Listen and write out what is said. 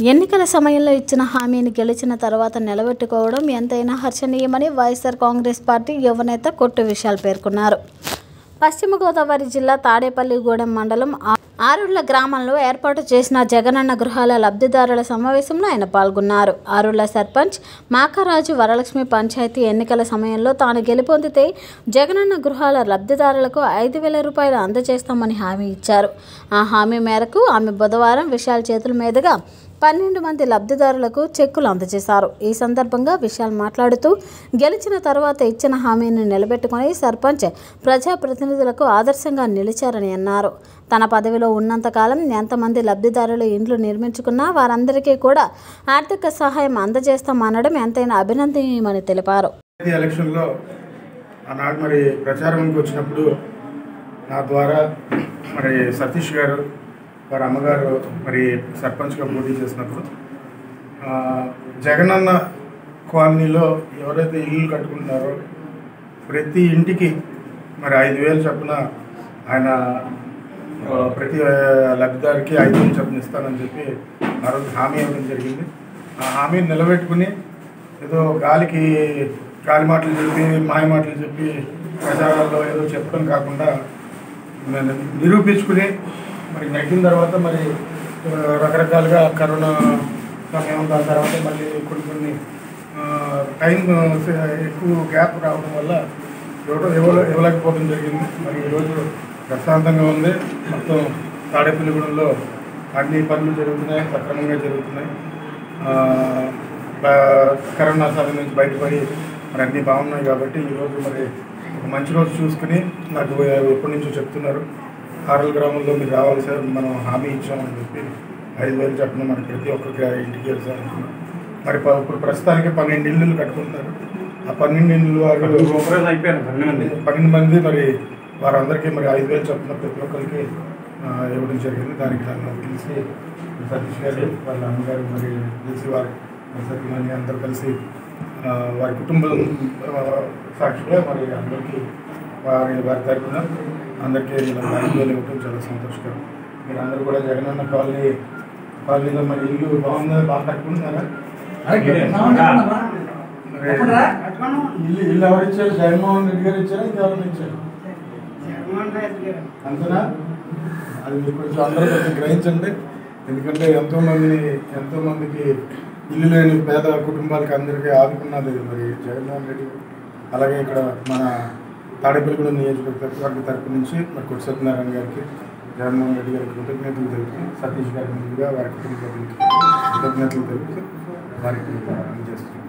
ఎన్నికల సమయంలో ఇచ్చిన హామీని గెలిచిన తర్వాత నిలబెట్టుకోవడం ఎంతైనా హర్షణీయమని వైఎస్ఆర్ కాంగ్రెస్ పార్టీ యువనేత కొట్టు విశాల్ పేర్కొన్నారు. పశ్చిమ గోదావరి జిల్లా తాడేపల్లిగూడెం మండలం ఆరుళ్ల గ్రామంలో ఏర్పాటు చేసిన జగనన్న గృహాల లబ్ధిదారుల సమావేశంలో ఆయన పాల్గొన్నారు. ఆరుళ్ల సర్పంచ్ మాకరాజు వరలక్ష్మి పంచాయతీ ఎన్నికల సమయంలో తాను గెలుపొందితే జగనన్న గృహాల లబ్ధిదారులకు 5,000 రూపాయలు అందజేస్తామని హామీ ఇచ్చారు. ఆ హామీ మేరకు ఆమె బుధవారం విశాల్ చేతుల మీదుగా 12 మంది లబ్ధిదారులకు చెక్కులు అందజేశారు. ఈ సందర్భంగా విశాల్ మాట్లాడుతూ గెలిచిన తర్వాత ఇచ్చిన హామీని నిలబెట్టుకుని సర్పంచ్ ప్రజాప్రతినిధులకు ఆదర్శంగా నిలిచారని అన్నారు. తన పదవిలో ఉన్నంతకాలం ఎంతమంది లబ్ధిదారులు ఇండ్లు నిర్మించుకున్నా వారందరికీ కూడా ఆర్థిక సహాయం అందజేస్తామనడం ఎంతైనా అభినందనీయమని తెలిపారు. ఎలక్షన్లో ఆనాడు మరి ప్రచారంకి వచ్చినప్పుడు నా ద్వారా మరి సతీష్ గారు వారి అమ్మగారు మరి సర్పంచ్గా పోటీ చేసినప్పుడు జగనన్న కాలనీలో ఎవరైతే ఇల్లు కట్టుకుంటున్నారో ప్రతి ఇంటికి మరి 5,000 చొప్పున ఆయన ప్రతి లబ్ధిదారికి 5,000 చొప్పున ఇస్తానని చెప్పి ఆ రోజు హామీ ఇవ్వడం జరిగింది. ఆ హామీని నిలబెట్టుకుని ఏదో గాలి మాటలు చెప్పి మాయ మాటలు చెప్పి ప్రచారాల్లో ఏదో చెప్పడం కాకుండా నిరూపించుకుని మరి నెగ్గిన తర్వాత మరి రకరకాలుగా కరోనా సమయం దాని తర్వాత మళ్ళీ కొన్ని టైం ఎక్కువ గ్యాప్ రావడం వల్ల ఇవ్వలేకపోవడం జరిగింది. మరి ఈరోజు ప్రశాంతంగా ఉంది. మొత్తం తాడేపల్లిగూడెంలో అన్ని పనులు జరుగుతున్నాయి, సక్రమంగా జరుగుతున్నాయి. కరోనా సమయం నుంచి బయటపడి మరి అన్నీ బాగున్నాయి. కాబట్టి ఈరోజు మరి ఒక మంచి రోజు చూసుకుని నాకు ఎప్పటి నుంచో చెప్తున్నారు, ఆరుల గ్రామంలో మీరు రావాలి సార్, మనం హామీ ఇచ్చామని చెప్పి 5,000 చొప్పున మన ప్రతి ఒక్కరికి ఇంటికి వెళ్తామనుకున్నాం. మరి ఇప్పుడు ప్రస్తుతానికి 12 ఇళ్ళు కట్టుకుంటున్నారు. ఆ 12 ఇళ్ళు వారు 12 మంది మరి వారందరికీ మరి 5,000 చొప్పున ప్రతి ఒక్కరికి ఇవ్వడం జరిగింది. దానికి నన్ను తెలిసి సతీష్ గారు వాళ్ళ అమ్మగారు మరి తెలిసి వారి సతీమణి అందరూ కలిసి వారి కుటుంబం సాక్షిగా మరి అందరికీ వారి తరఫున అందరికీ 5,000 ఇవ్వటం చాలా సంతోషకరం. మీరు అందరూ కూడా జగనన్న కాలనీలో మరి ఇల్లు బాగుందా, బాగా కట్టుకుంటున్నారా? ఇల్లు ఎవరు ఇచ్చారు? జగన్మోహన్ రెడ్డి గారు ఇచ్చారా, ఇంకెవరైనా ఇచ్చారు? అంతేనా? అది మీరు కొంచెం అందరూ కొంచెం గ్రహించండి. ఎందుకంటే ఎంతోమందికి ఇల్లు లేని పేద కుటుంబాలకి అందరికీ ఆదుకున్నది మరి జగన్మోహన్ రెడ్డి. అలాగే ఇక్కడ మన తాడేపల్లిగూడెం నియోజకవర్గ తరపు నుంచి మరి కొట్టు సత్యనారాయణ గారికి, జగన్మోహన్ రెడ్డి గారికి కృతజ్ఞతలు తెలుపుతూ, సతీష్ గారి ముందుగా వారి కుటుంబ సభ్యులకి కృతజ్ఞతలు తెలుపుతూ వారికి అందజేస్తున్నారు.